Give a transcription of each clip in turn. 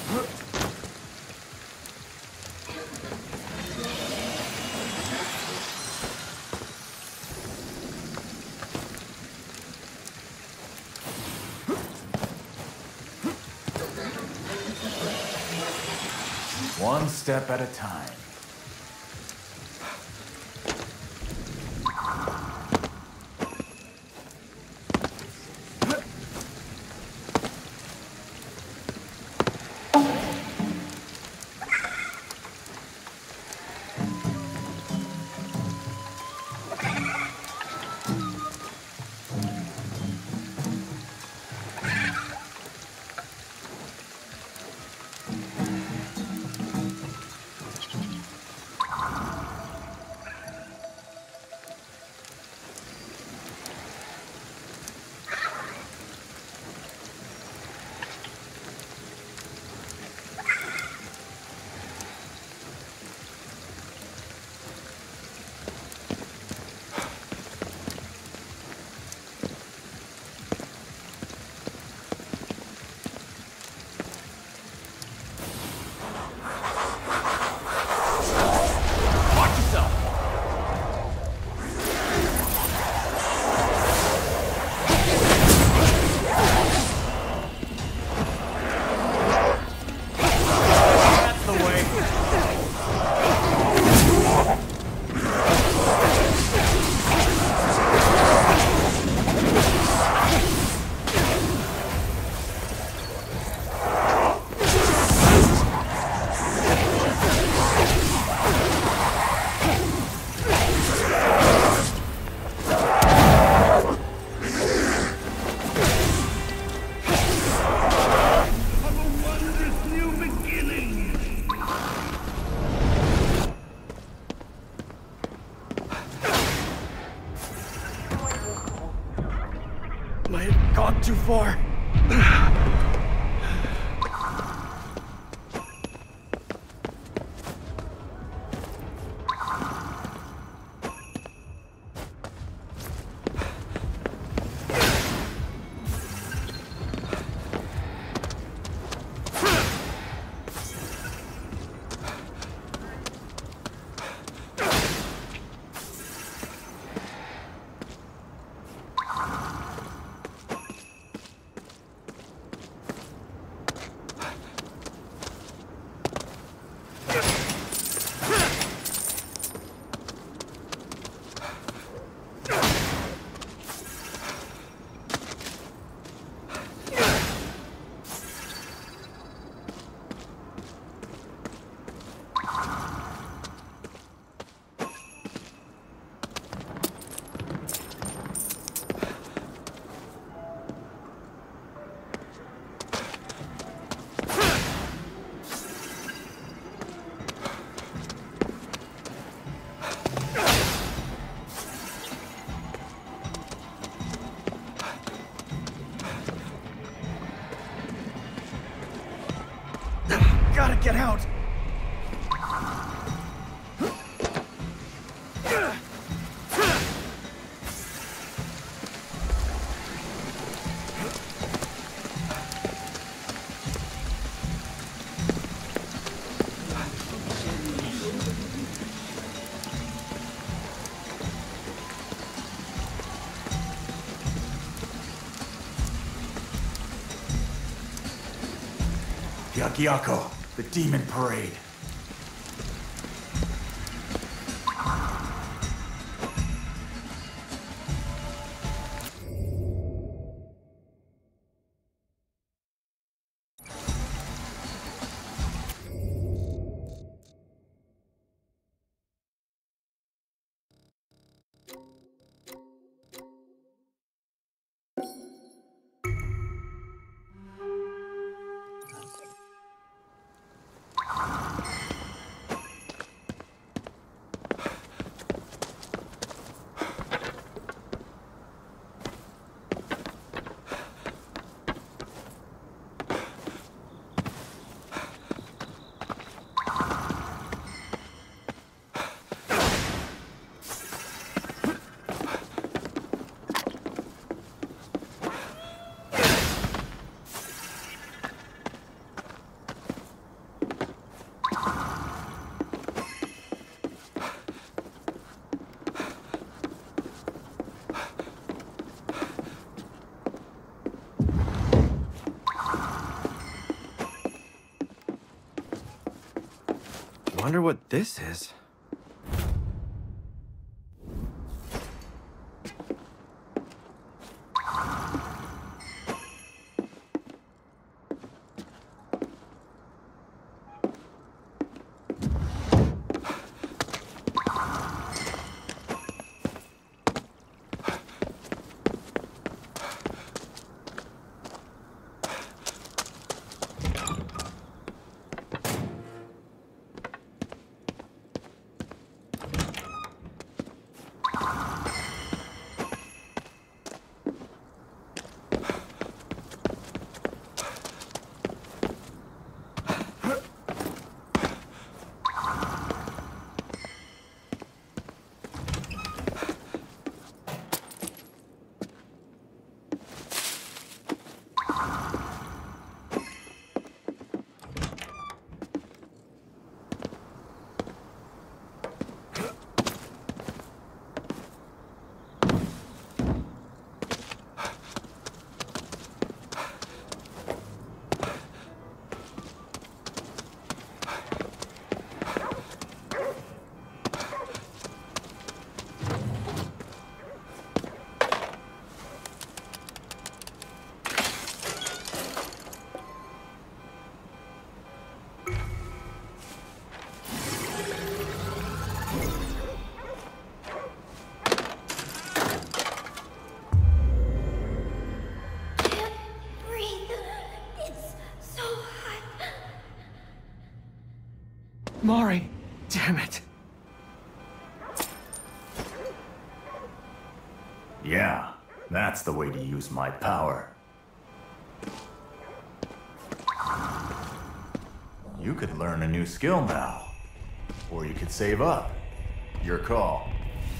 One step at a time. Might have gone too far. Gotta get out! Byakuya, the demon parade. Wonder what this is. Mari, damn it. Yeah, that's the way to use my power. You could learn a new skill now. Or you could save up. Your call.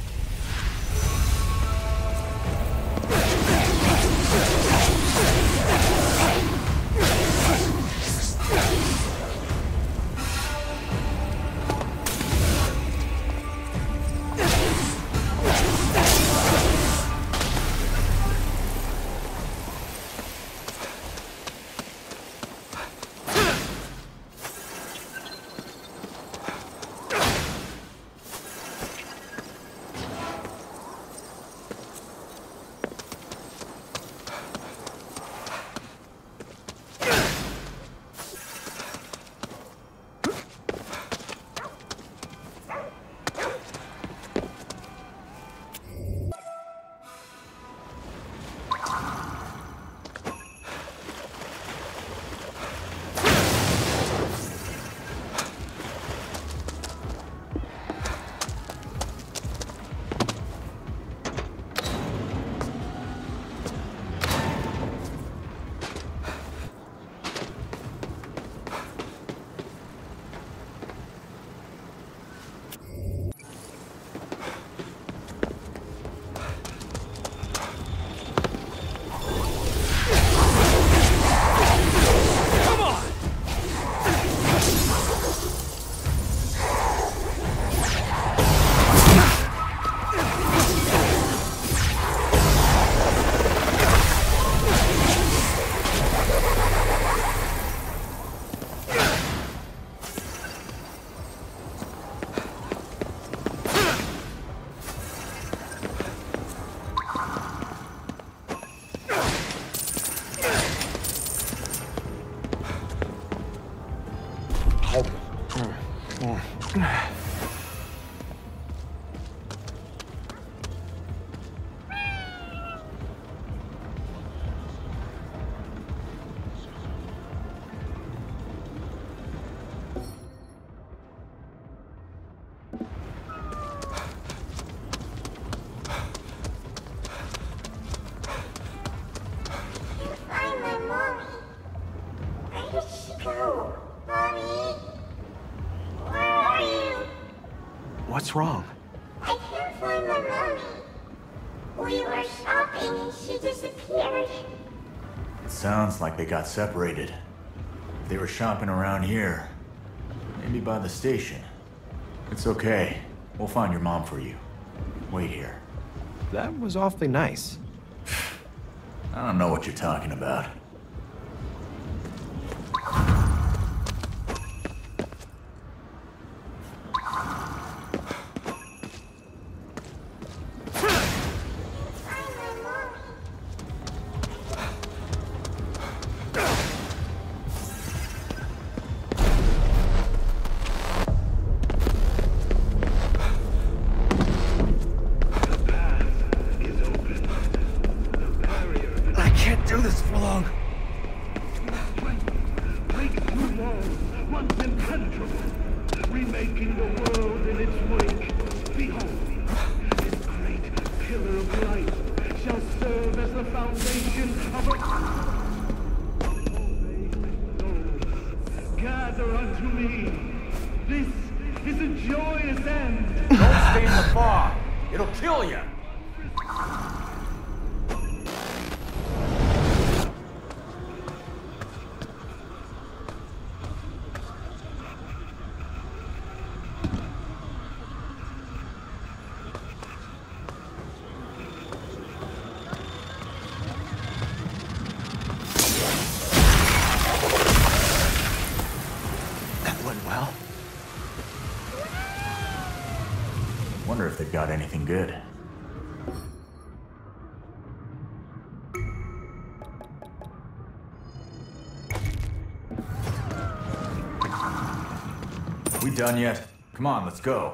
What's wrong? I can't find my mommy. We were shopping and she disappeared. It sounds like they got separated. If they were shopping around here, maybe by the station. It's okay. We'll find your mom for you. Wait here. That was awfully nice. I don't know what you're talking about. walls, once impenetrable, remaking the world in its wake. Behold, this great pillar of light shall serve as the foundation of a... Gather unto me. This is a joyous end. Don't stay in the fog. It'll kill you. Wonder if they've got anything good. We done yet? Come on, let's go.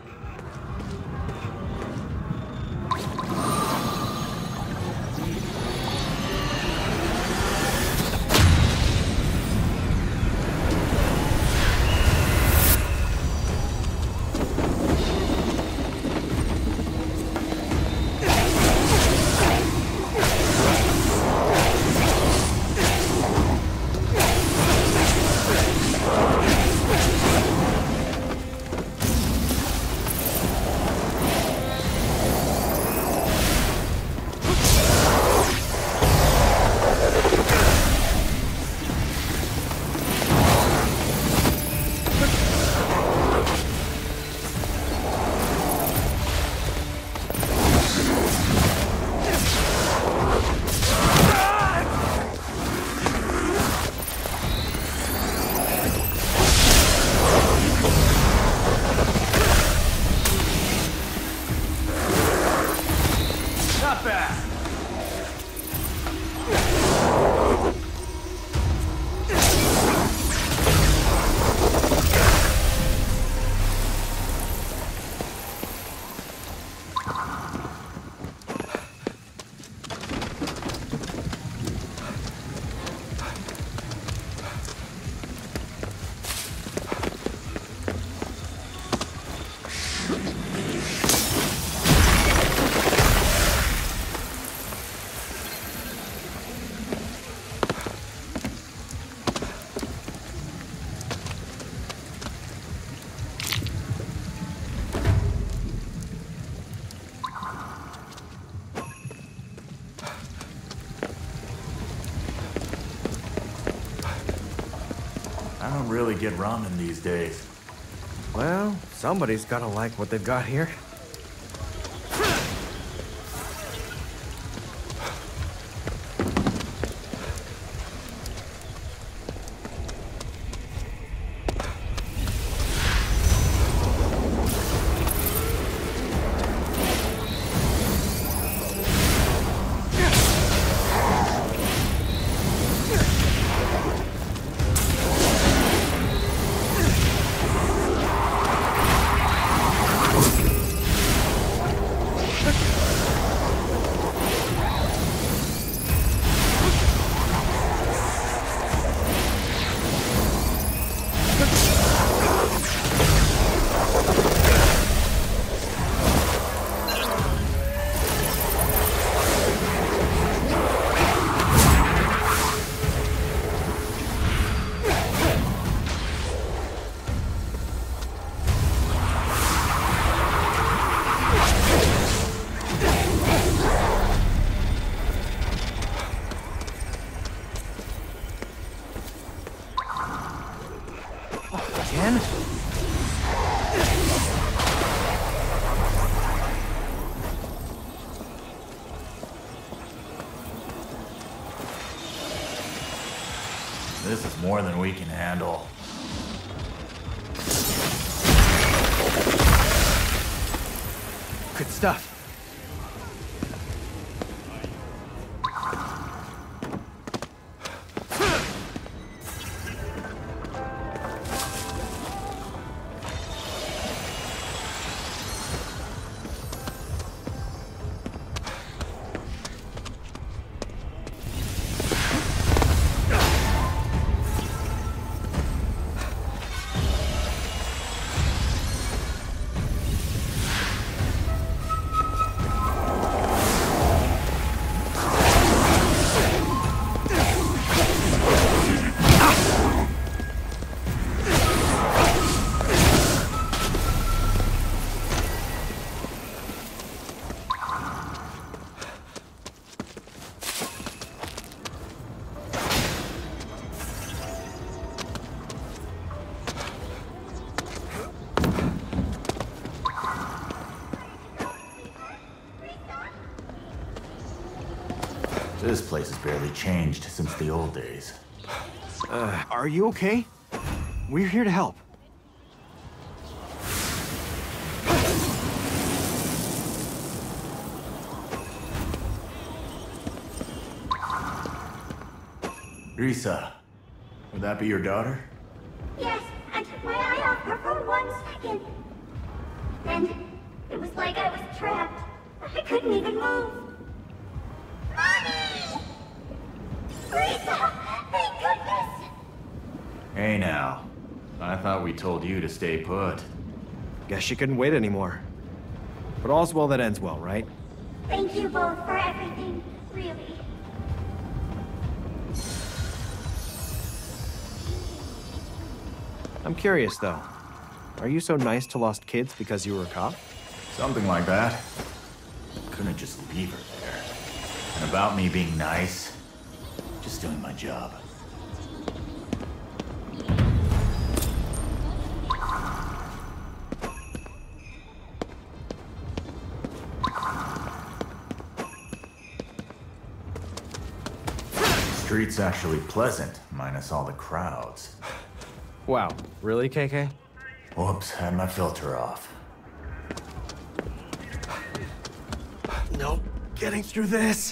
I don't really get ramen these days. Well, somebody's gotta like what they've got here. Again? This is more than we can handle. Good stuff. This place has barely changed since the old days. Are you okay? We're here to help. Risa, would that be your daughter? Yes, I took my eye off her for 1 second. Then it was like I was trapped. I couldn't even move. Mommy! Risa! Thank goodness! Hey now. I thought we told you to stay put. Guess she couldn't wait anymore. But all's well that ends well, right? Thank you both for everything, really. I'm curious, though. Are you so nice to lost kids because you were a cop? Something like that. Couldn't just leave her there. And about me being nice, just doing my job. Street's actually pleasant, minus all the crowds. Wow, really, KK? Whoops, had my filter off. Nope, getting through this.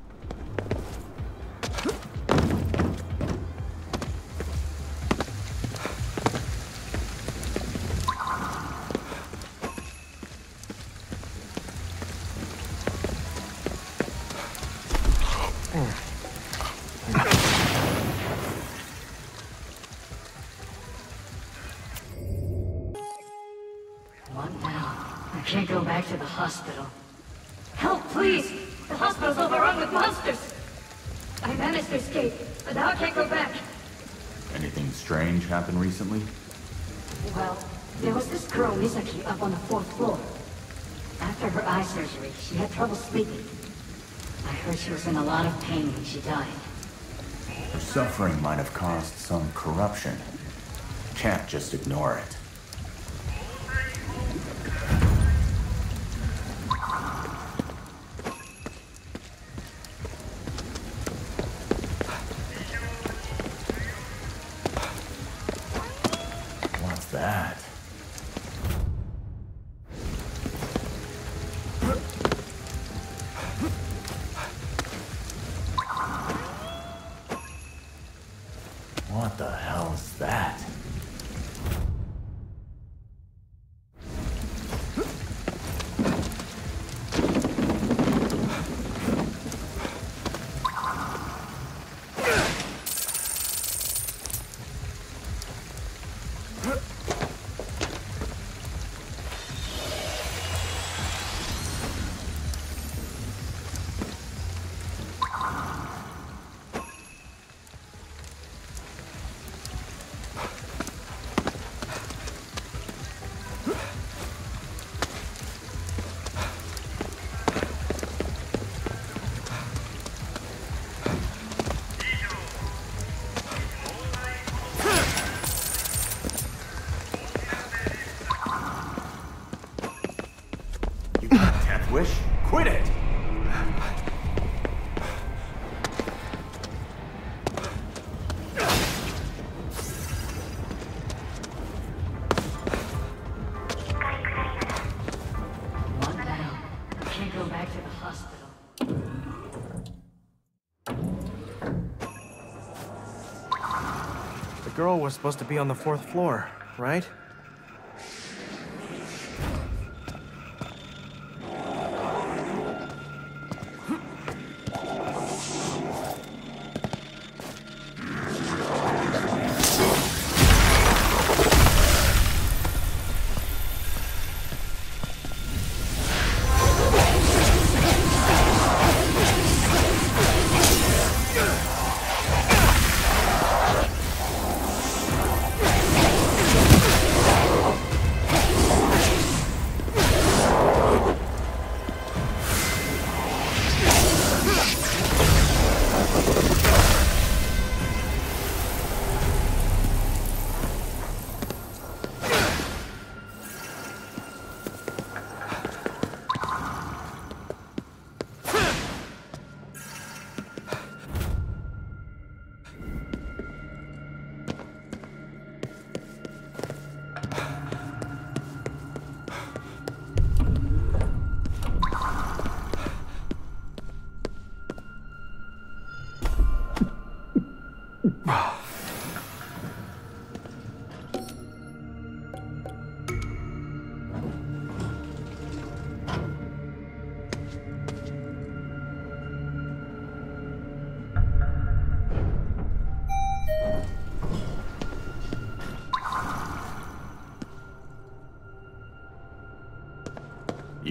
What now? I can't go back to the hospital. Help, please! The hospital's overrun with monsters! I managed to escape, but now I can't go back. Anything strange happened recently? Well, there was this girl, Misaki, up on the 4th floor. After her eye surgery, she had trouble sleeping. I heard she was in a lot of pain when she died. Her suffering might have caused some corruption. Can't just ignore it. What's that? What the hell is that? Wish? Quit it! What now? I can't go back to the hospital. The girl was supposed to be on the 4th floor, right?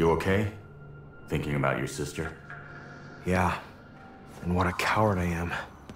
You okay? Thinking about your sister? Yeah. And what a coward I am.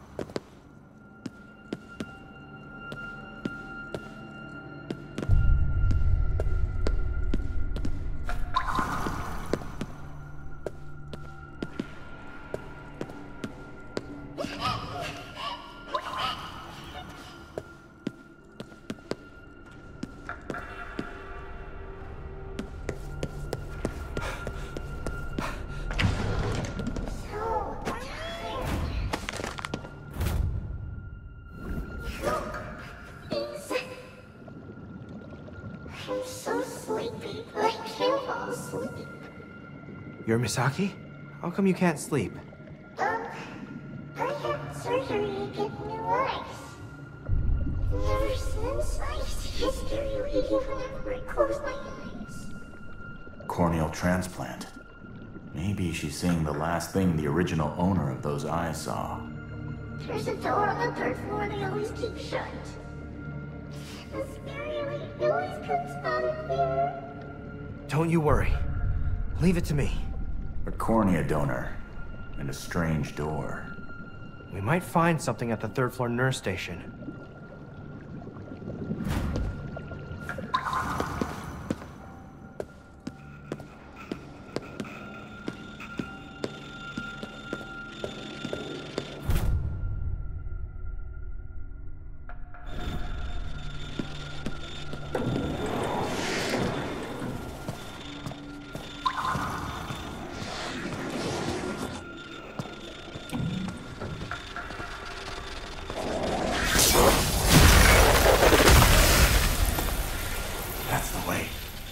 I'm so sleepy, I can't fall asleep. You're Misaki? How come you can't sleep? I had surgery to get new eyes. Never since, I see history reading whenever I close my eyes. Corneal transplant. Maybe she's seeing the last thing the original owner of those eyes saw. There's a door on the third floor they always keep shut. The scary lady always comes out of there. Don't you worry. Leave it to me. A cornea donor. And a strange door. We might find something at the third floor nurse station. That's the way.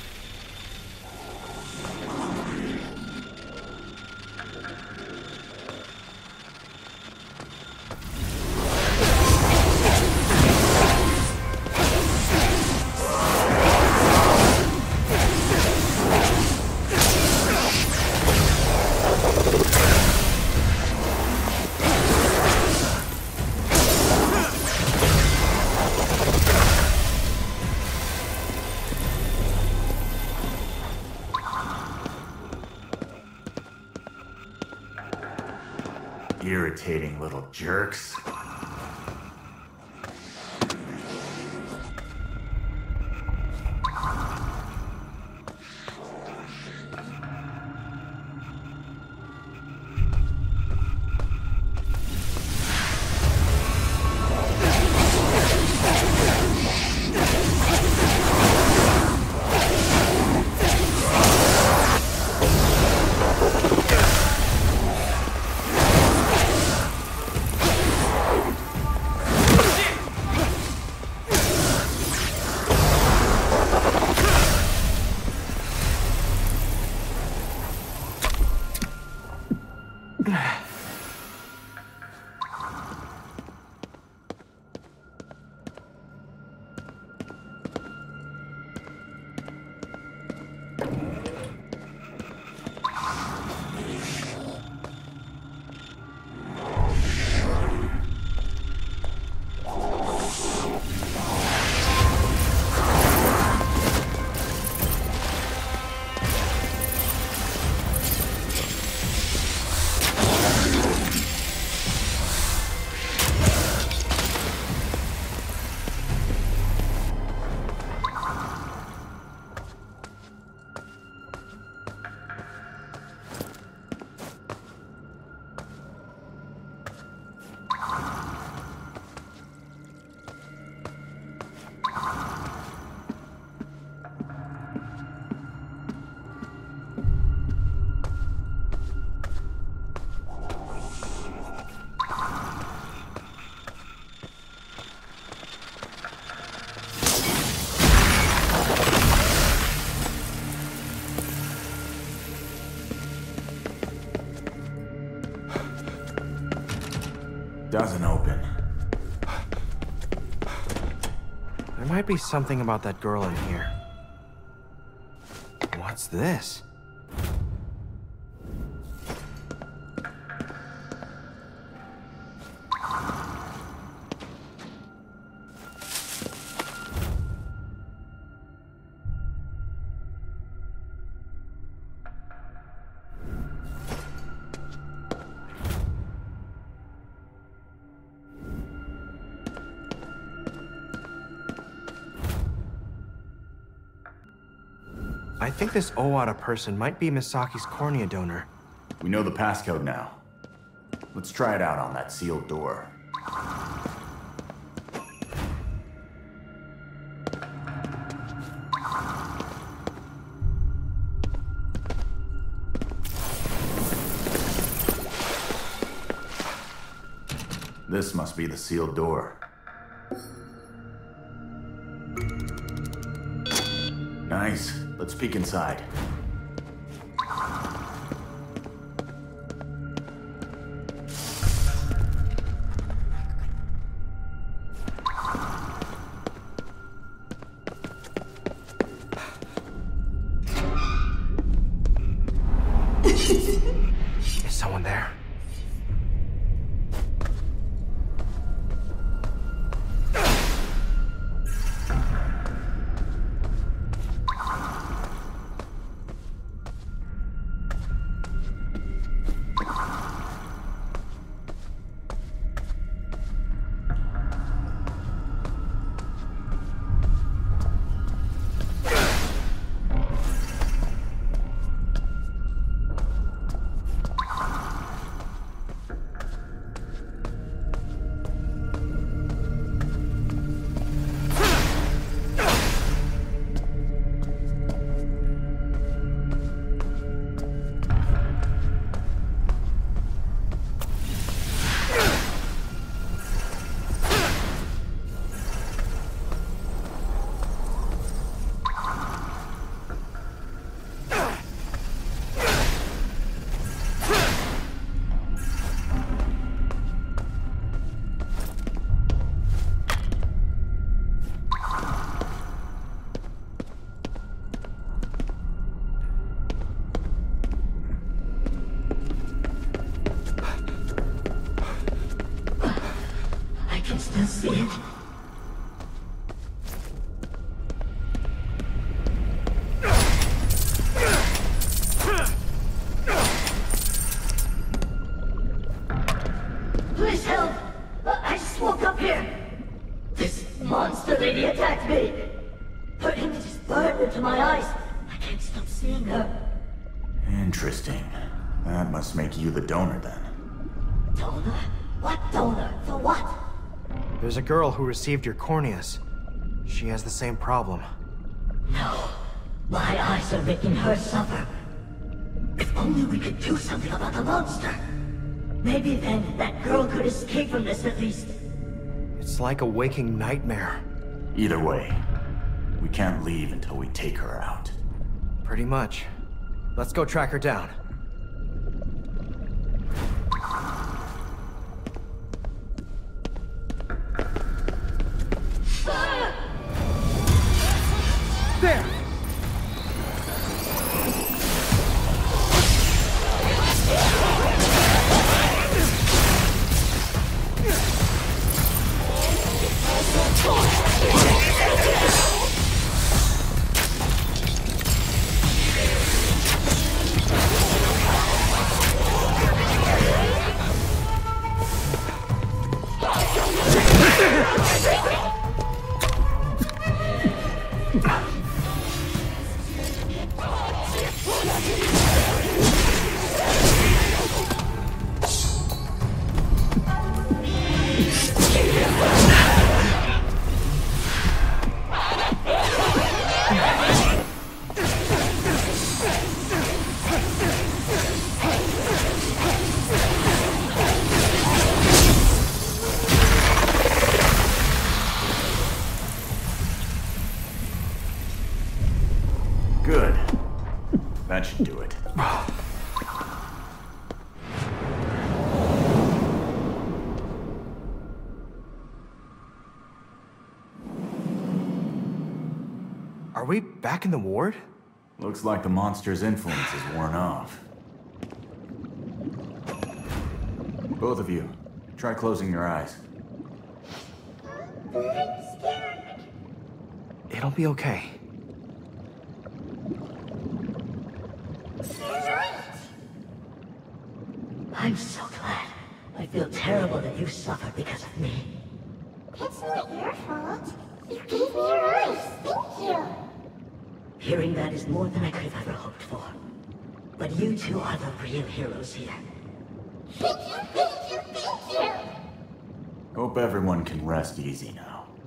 Irritating little jerks. Doesn't open. There might be something about that girl in here. What's this? I think this Owada person might be Misaki's cornea donor. We know the passcode now. Let's try it out on that sealed door. This must be the sealed door. Nice. Let's peek inside. Is someone there? Still see it? Please help! I just woke up here. This monster lady attacked me. Her image is burned into my eyes. I can't stop seeing her. Interesting. That must make you the donor then. Donor? What donor? For what? There's a girl who received your corneas. She has the same problem. No. My eyes are making her suffer. If only we could do something about the monster. Maybe then that girl could escape from this at least. It's like a waking nightmare. Either way, we can't leave until we take her out. Pretty much. Let's go track her down. There! Good. That should do it. Are we back in the ward? Looks like the monster's influence is worn off. Both of you, try closing your eyes. I'm scared. It'll be okay. I'm so glad. I feel terrible that you suffered because of me. It's not your fault. You gave me your eyes. Thank you. Hearing that is more than I could have ever hoped for. But you two are the real heroes here. Thank you, thank you, thank you! Hope everyone can rest easy now.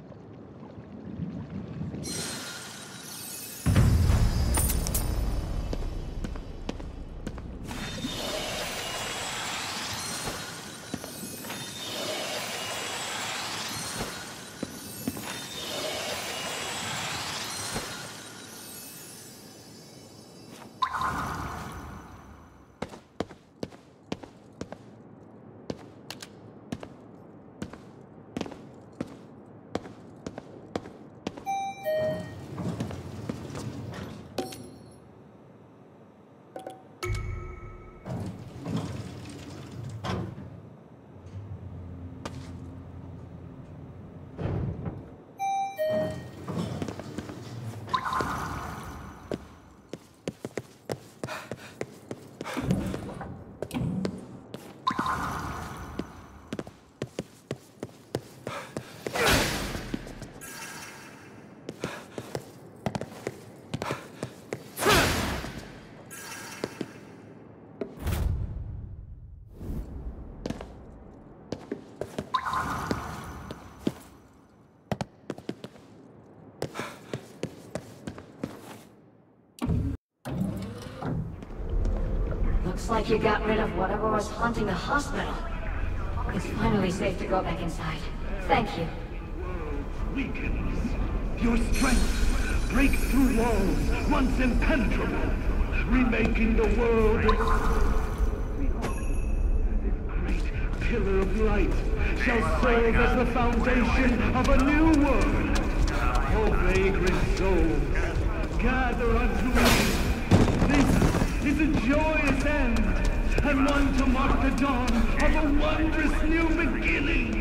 Looks like you got rid of whatever was haunting the hospital. It's finally safe to go back inside. Thank you. Weakens. Your strength breaks through walls once impenetrable, remaking the world Behold, this great pillar of light shall serve as the foundation of a new world. O vagrant souls, gather unto me. This is a joyous end, and one to mark the dawn of a wondrous new beginning.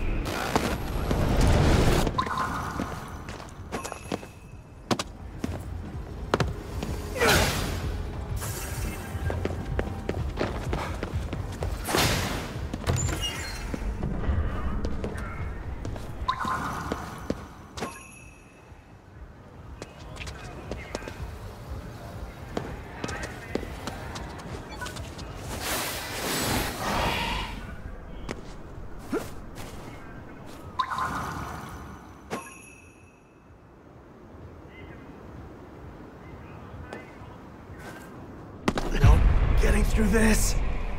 Getting through this.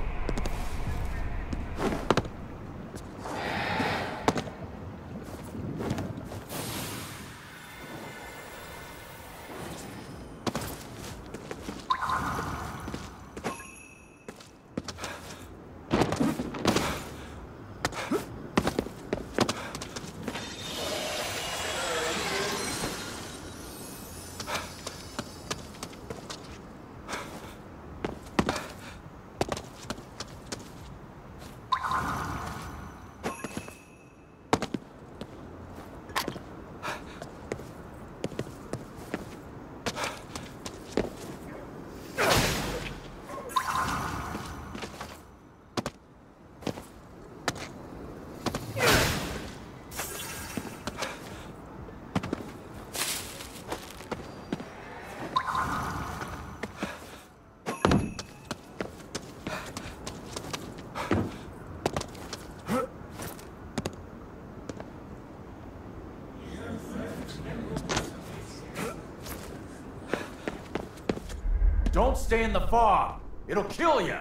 Don't stay in the fog. It'll kill you.